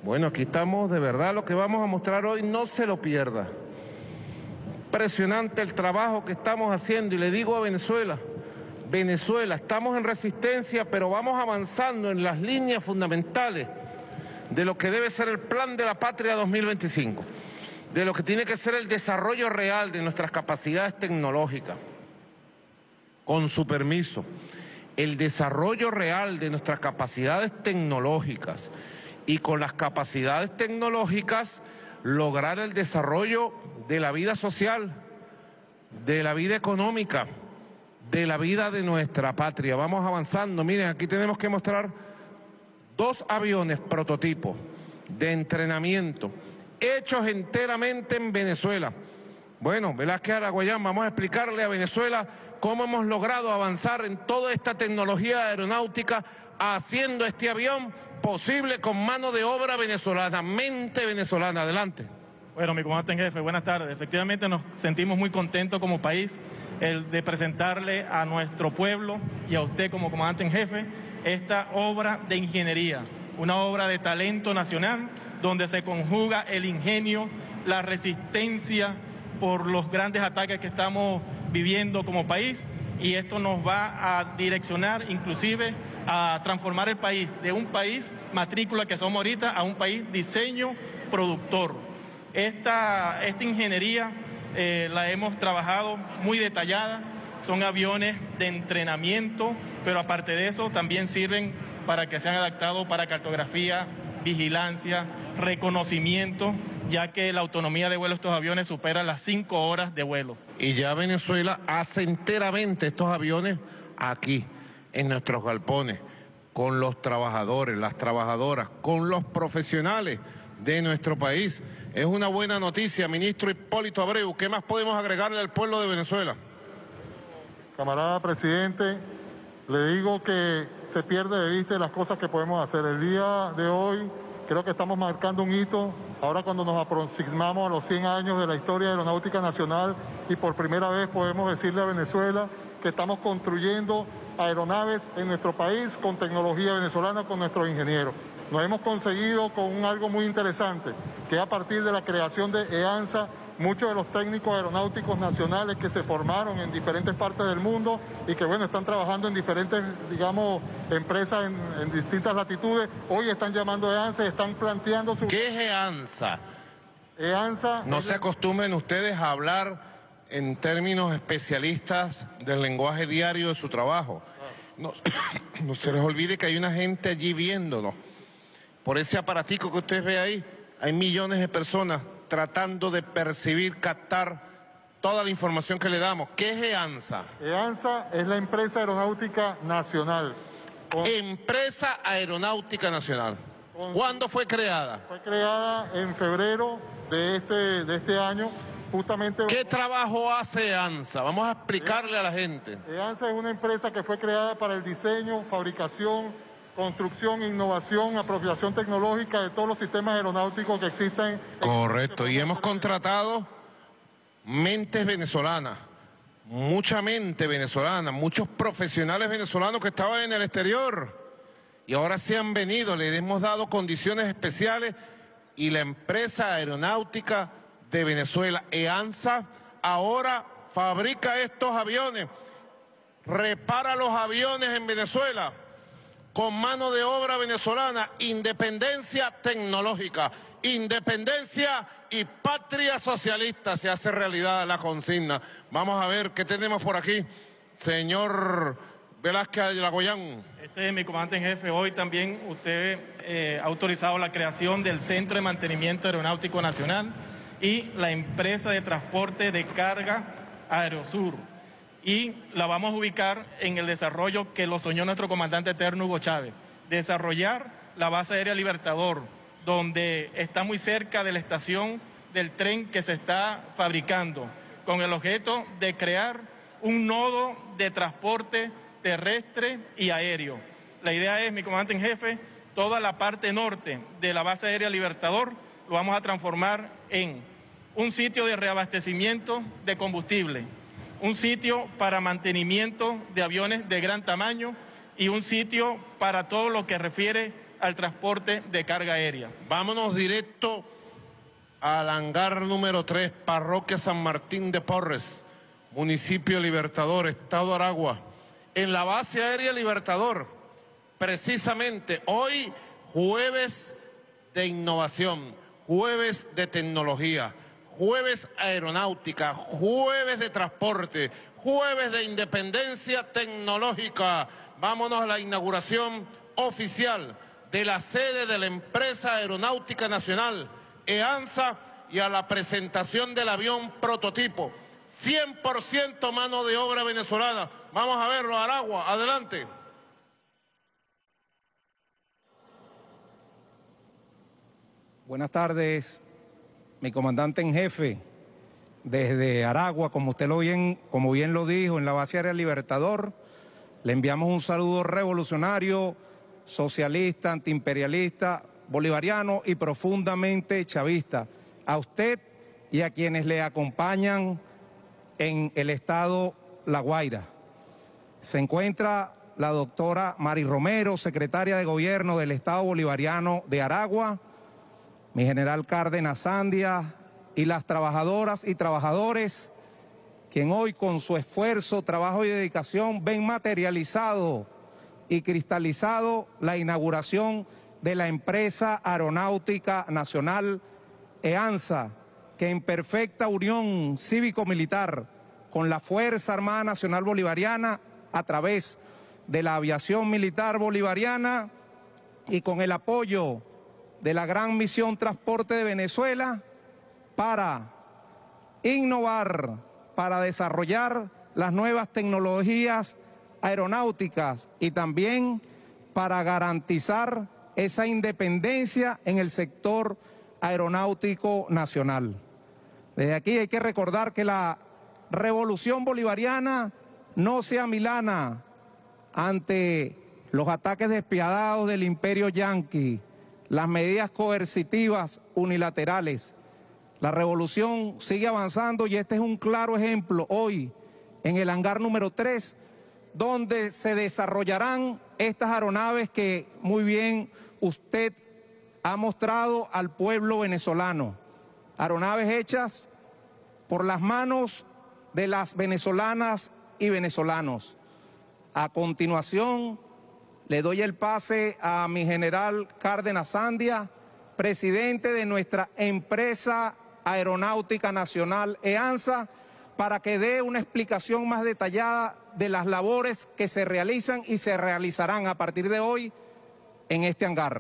Bueno, aquí estamos, de verdad, lo que vamos a mostrar hoy, no se lo pierda. Impresionante el trabajo que estamos haciendo, y le digo a Venezuela, estamos en resistencia, pero vamos avanzando en las líneas fundamentales de lo que debe ser el Plan de la Patria 2025, de lo que tiene que ser el desarrollo real de nuestras capacidades tecnológicas. Con su permiso, el desarrollo real de nuestras capacidades tecnológicas, y con las capacidades tecnológicas lograr el desarrollo de la vida social, de la vida económica, de la vida de nuestra patria. Vamos avanzando. Miren, aquí tenemos que mostrar 2 aviones prototipos de entrenamiento hechos enteramente en Venezuela. Bueno, Velázquez Araguayán, vamos a explicarle a Venezuela cómo hemos logrado avanzar en toda esta tecnología aeronáutica, haciendo este avión posible con mano de obra venezolana, mente venezolana. Adelante. Bueno, mi comandante en jefe, buenas tardes. Efectivamente nos sentimos muy contentos como país de presentarle a nuestro pueblo y a usted como comandante en jefe esta obra de ingeniería, una obra de talento nacional donde se conjuga el ingenio, la resistencia por los grandes ataques que estamos viviendo como país, y esto nos va a direccionar inclusive a transformar el país de un país matrícula que somos ahorita a un país diseño productor. Esta ingeniería la hemos trabajado muy detallada, son aviones de entrenamiento, pero aparte de eso también sirven para que sean adaptados para cartografía, vigilancia, reconocimiento, ya que la autonomía de vuelo de estos aviones supera las 5 horas de vuelo. Y ya Venezuela hace enteramente estos aviones aquí, en nuestros galpones, con los trabajadores, las trabajadoras, con los profesionales de nuestro país. Es una buena noticia, ministro Hipólito Abreu. ¿Qué más podemos agregarle al pueblo de Venezuela? Camarada presidente, le digo que se pierde de vista las cosas que podemos hacer. El día de hoy creo que estamos marcando un hito, ahora cuando nos aproximamos a los 100 años de la historia de la aeronáutica nacional, y por primera vez podemos decirle a Venezuela que estamos construyendo aeronaves en nuestro país con tecnología venezolana, con nuestros ingenieros. Nos hemos conseguido con algo muy interesante, que a partir de la creación de EANSA, muchos de los técnicos aeronáuticos nacionales que se formaron en diferentes partes del mundo y que, bueno, están trabajando en diferentes, digamos, empresas en distintas latitudes, hoy están llamando a EANSA y están planteando su... ¿Qué es EANSA? EANSA... No se acostumbren ustedes a hablar en términos especialistas del lenguaje diario de su trabajo. No se les olvide que hay una gente allí viéndonos. Por ese aparatico que ustedes ven ahí, hay millones de personas tratando de percibir, captar toda la información que le damos. ¿Qué es EANSA? EANSA es la Empresa Aeronáutica Nacional. Empresa Aeronáutica Nacional. ¿Cuándo fue creada? Fue creada en febrero de este año, justamente... ¿Qué trabajo hace EANSA? Vamos a explicarle a la gente. EANSA es una empresa que fue creada para el diseño, fabricación, construcción, innovación, apropiación tecnológica de todos los sistemas aeronáuticos que existen. Correcto, y hemos contratado mentes venezolanas, mucha mente venezolana, muchos profesionales venezolanos que estaban en el exterior y ahora se han venido, les hemos dado condiciones especiales, y la empresa aeronáutica de Venezuela, EANSA, ahora fabrica estos aviones, repara los aviones en Venezuela, con mano de obra venezolana, independencia tecnológica, independencia y patria socialista. Se hace realidad la consigna. Vamos a ver qué tenemos por aquí, señor Velázquez Araguayán. Este es mi comandante en jefe. Hoy también usted ha autorizado la creación del Centro de Mantenimiento Aeronáutico Nacional y la empresa de transporte de carga Aerosur. Y la vamos a ubicar en el desarrollo que lo soñó nuestro comandante eterno Hugo Chávez, desarrollar la base aérea Libertador, donde está muy cerca de la estación del tren que se está fabricando, con el objeto de crear un nodo de transporte terrestre y aéreo. La idea es, mi comandante en jefe, toda la parte norte de la base aérea Libertador lo vamos a transformar en un sitio de reabastecimiento de combustible, un sitio para mantenimiento de aviones de gran tamaño y un sitio para todo lo que refiere al transporte de carga aérea. Vámonos directo al hangar número 3, Parroquia San Martín de Porres, municipio Libertador, Estado Aragua. En la base aérea Libertador, precisamente hoy, jueves de innovación, jueves de tecnología, jueves aeronáutica, jueves de transporte, jueves de independencia tecnológica. Vámonos a la inauguración oficial de la sede de la empresa aeronáutica nacional, EANSA, y a la presentación del avión prototipo. 100% mano de obra venezolana. Vamos a verlo, Aragua, adelante. Buenas tardes, mi comandante en jefe, desde Aragua, como bien lo dijo, en la base aérea Libertador, le enviamos un saludo revolucionario, socialista, antiimperialista, bolivariano y profundamente chavista, a usted y a quienes le acompañan en el estado La Guaira. Se encuentra la doctora Mari Romero, secretaria de Gobierno del Estado Bolivariano de Aragua, mi general Cárdenas Sandia y las trabajadoras y trabajadores, quien hoy con su esfuerzo, trabajo y dedicación ven materializado y cristalizado la inauguración de la empresa aeronáutica nacional EANSA, que en perfecta unión cívico-militar con la Fuerza Armada Nacional Bolivariana, a través de la aviación militar bolivariana y con el apoyo de la Gran Misión Transporte de Venezuela, para innovar, para desarrollar las nuevas tecnologías aeronáuticas y también para garantizar esa independencia en el sector aeronáutico nacional. Desde aquí hay que recordar que la revolución bolivariana no se amilana ante los ataques despiadados del imperio yanqui, las medidas coercitivas unilaterales. La revolución sigue avanzando y este es un claro ejemplo hoy en el hangar número 3, donde se desarrollarán estas aeronaves que muy bien usted ha mostrado al pueblo venezolano. Aeronaves hechas por las manos de las venezolanas y venezolanos. A continuación, le doy el pase a mi general Cárdenas Sandia, presidente de nuestra empresa aeronáutica nacional EANSA, para que dé una explicación más detallada de las labores que se realizan y se realizarán a partir de hoy en este hangar.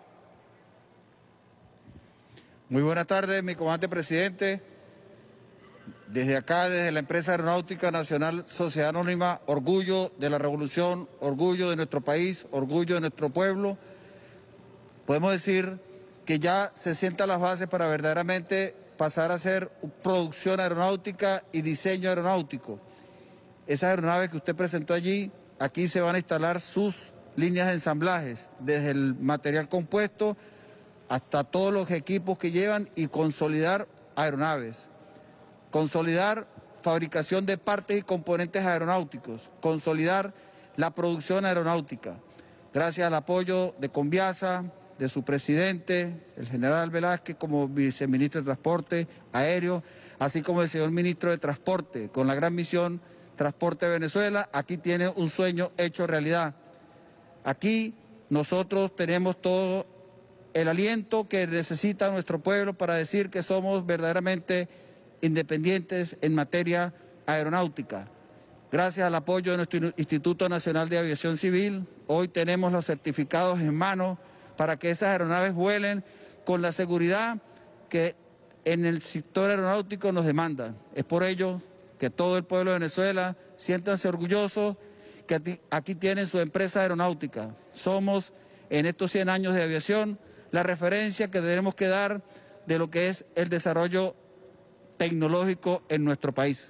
Muy buenas tardes, mi comandante presidente. Desde acá, desde la empresa aeronáutica nacional Sociedad Anónima, orgullo de la revolución, orgullo de nuestro país, orgullo de nuestro pueblo. Podemos decir que ya se sientan las bases para verdaderamente pasar a hacer producción aeronáutica y diseño aeronáutico. Esas aeronaves que usted presentó allí, aquí se van a instalar sus líneas de ensamblajes, desde el material compuesto hasta todos los equipos que llevan, y consolidar aeronaves, consolidar fabricación de partes y componentes aeronáuticos, consolidar la producción aeronáutica. Gracias al apoyo de Conviasa, de su presidente, el general Velázquez, como viceministro de Transporte Aéreo, así como el señor ministro de Transporte, con la Gran Misión Transporte de Venezuela, aquí tiene un sueño hecho realidad. Aquí nosotros tenemos todo el aliento que necesita nuestro pueblo para decir que somos verdaderamente independientes en materia aeronáutica. Gracias al apoyo de nuestro Instituto Nacional de Aviación Civil, hoy tenemos los certificados en mano para que esas aeronaves vuelen con la seguridad que en el sector aeronáutico nos demanda. Es por ello que todo el pueblo de Venezuela siéntanse orgullosos que aquí tienen su empresa aeronáutica. Somos, en estos 100 años de aviación, la referencia que tenemos que dar de lo que es el desarrollo tecnológico en nuestro país.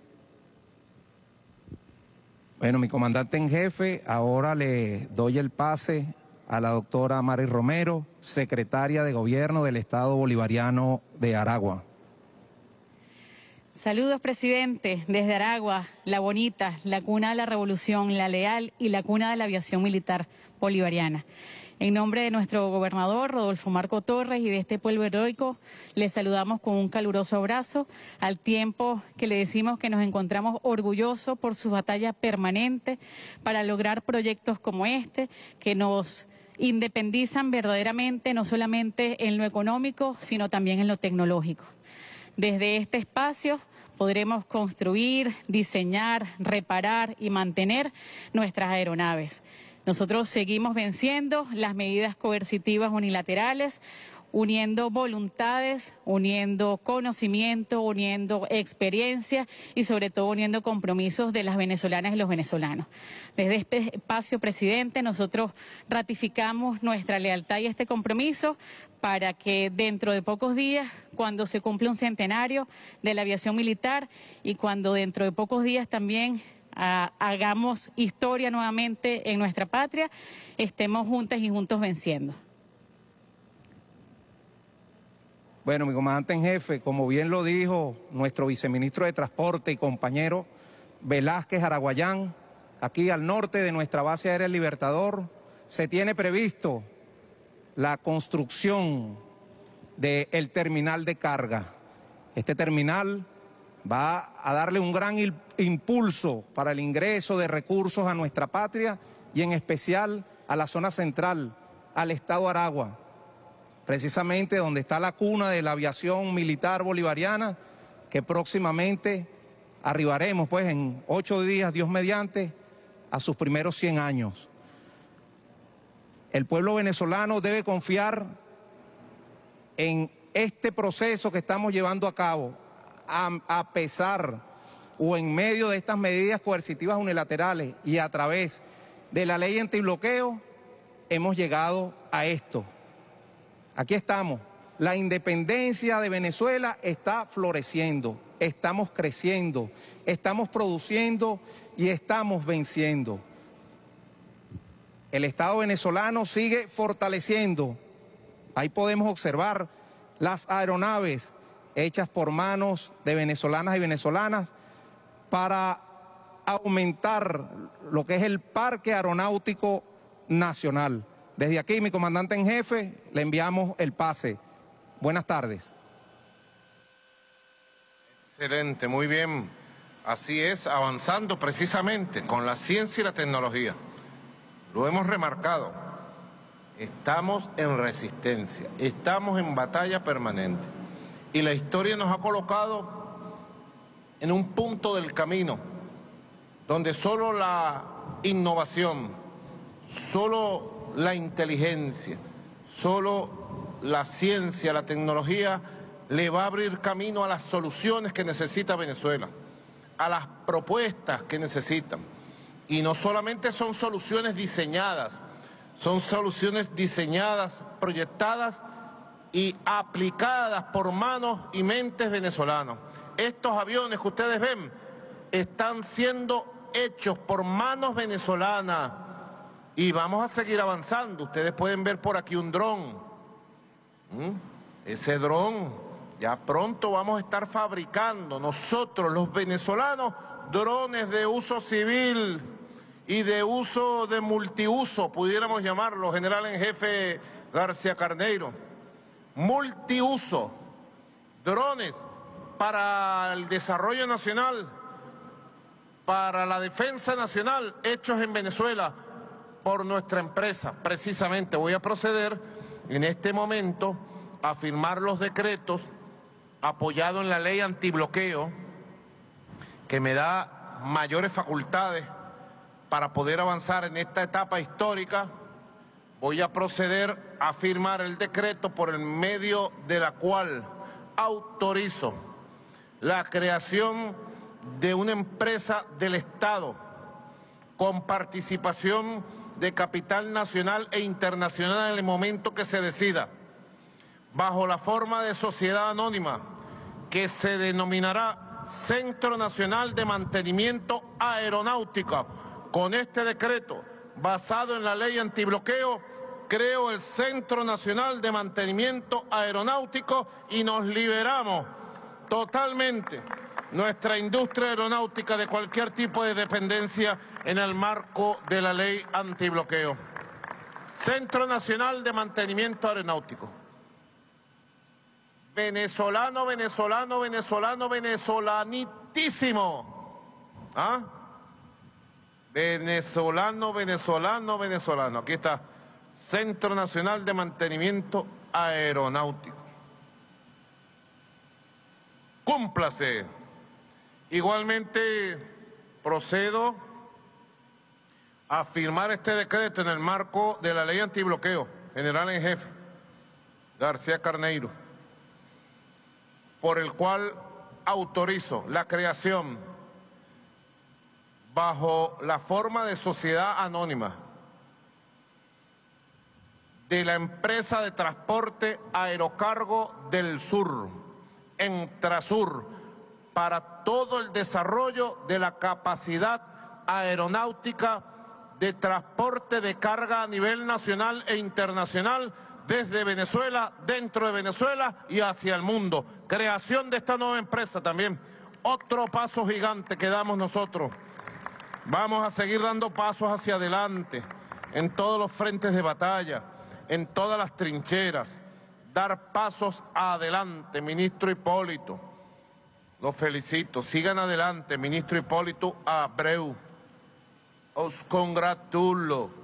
Bueno, mi comandante en jefe, ahora le doy el pase a la doctora Mari Romero, secretaria de Gobierno del Estado Bolivariano de Aragua. Saludos, presidente, desde Aragua, la bonita, la cuna de la revolución, la leal y la cuna de la aviación militar bolivariana. En nombre de nuestro gobernador, Rodolfo Marco Torres, y de este pueblo heroico, les saludamos con un caluroso abrazo, al tiempo que le decimos que nos encontramos orgullosos por su batalla permanente para lograr proyectos como este, que nos independizan verdaderamente, no solamente en lo económico, sino también en lo tecnológico. Desde este espacio podremos construir, diseñar, reparar y mantener nuestras aeronaves. Nosotros seguimos venciendo las medidas coercitivas unilaterales, uniendo voluntades, uniendo conocimiento, uniendo experiencia y sobre todo uniendo compromisos de las venezolanas y los venezolanos. Desde este espacio, presidente, nosotros ratificamos nuestra lealtad y este compromiso para que dentro de pocos días, cuando se cumple un centenario de la aviación militar y cuando dentro de pocos días también hagamos historia nuevamente en nuestra patria, estemos juntas y juntos venciendo. Bueno, mi comandante en jefe, como bien lo dijo nuestro viceministro de Transporte y compañero Velázquez Araguayán, aquí al norte de nuestra base aérea Libertador, se tiene previsto la construcción del terminal de carga. Este terminal va a darle un gran impulso para el ingreso de recursos a nuestra patria y en especial a la zona central, al estado Aragua, precisamente donde está la cuna de la aviación militar bolivariana, que próximamente arribaremos, pues en 8 días, Dios mediante, a sus primeros 100 años. El pueblo venezolano debe confiar en este proceso que estamos llevando a cabo, a pesar o en medio de estas medidas coercitivas unilaterales y a través de la ley antibloqueo, hemos llegado a esto. Aquí estamos. La independencia de Venezuela está floreciendo, estamos creciendo, estamos produciendo y estamos venciendo. El Estado venezolano sigue fortaleciendo. Ahí podemos observar las aeronaves hechas por manos de venezolanas y venezolanas para aumentar lo que es el Parque Aeronáutico Nacional. Desde aquí, mi comandante en jefe, le enviamos el pase. Buenas tardes. Excelente, muy bien. Así es, avanzando precisamente con la ciencia y la tecnología. Lo hemos remarcado. Estamos en resistencia, estamos en batalla permanente. Y la historia nos ha colocado en un punto del camino donde solo la innovación, solo la inteligencia, solo la ciencia, la tecnología le va a abrir camino a las soluciones que necesita Venezuela, a las propuestas que necesitan. Y no solamente son soluciones diseñadas, son soluciones diseñadas, proyectadas y aplicadas por manos y mentes venezolanos. Estos aviones que ustedes ven están siendo hechos por manos venezolanas y vamos a seguir avanzando. Ustedes pueden ver por aquí un dron. Ese dron, ya pronto vamos a estar fabricando nosotros, los venezolanos, drones de uso civil y de uso de multiuso, pudiéramos llamarlo, general en jefe García Carneiro. Multiuso, drones para el desarrollo nacional, para la defensa nacional, hechos en Venezuela por nuestra empresa. Precisamente voy a proceder en este momento a firmar los decretos apoyado en la ley antibloqueo que me da mayores facultades para poder avanzar en esta etapa histórica. Voy a proceder a firmar el decreto por el medio de la cual autorizo la creación de una empresa del Estado con participación de capital nacional e internacional en el momento que se decida, bajo la forma de sociedad anónima que se denominará Centro Nacional de Mantenimiento Aeronáutico. Con este decreto, basado en la ley antibloqueo, creo el Centro Nacional de Mantenimiento Aeronáutico y nos liberamos totalmente nuestra industria aeronáutica de cualquier tipo de dependencia en el marco de la ley antibloqueo. Centro Nacional de Mantenimiento Aeronáutico. Venezolano, venezolano, venezolano, venezolanitísimo. ¿Ah? Venezolano, venezolano, venezolano. Aquí está. Centro Nacional de Mantenimiento Aeronáutico. Cúmplase. Igualmente procedo a firmar este decreto en el marco de la ley antibloqueo, general en jefe, García Carneiro, por el cual autorizo la creación bajo la forma de sociedad anónima de la empresa de transporte Aerocargo del Sur, Entrasur, para todo el desarrollo de la capacidad aeronáutica de transporte de carga a nivel nacional e internacional desde Venezuela, dentro de Venezuela y hacia el mundo. Creación de esta nueva empresa también, otro paso gigante que damos nosotros. Vamos a seguir dando pasos hacia adelante en todos los frentes de batalla, en todas las trincheras, dar pasos adelante, ministro Hipólito. Los felicito, sigan adelante, ministro Hipólito Abreu. Os congratulo.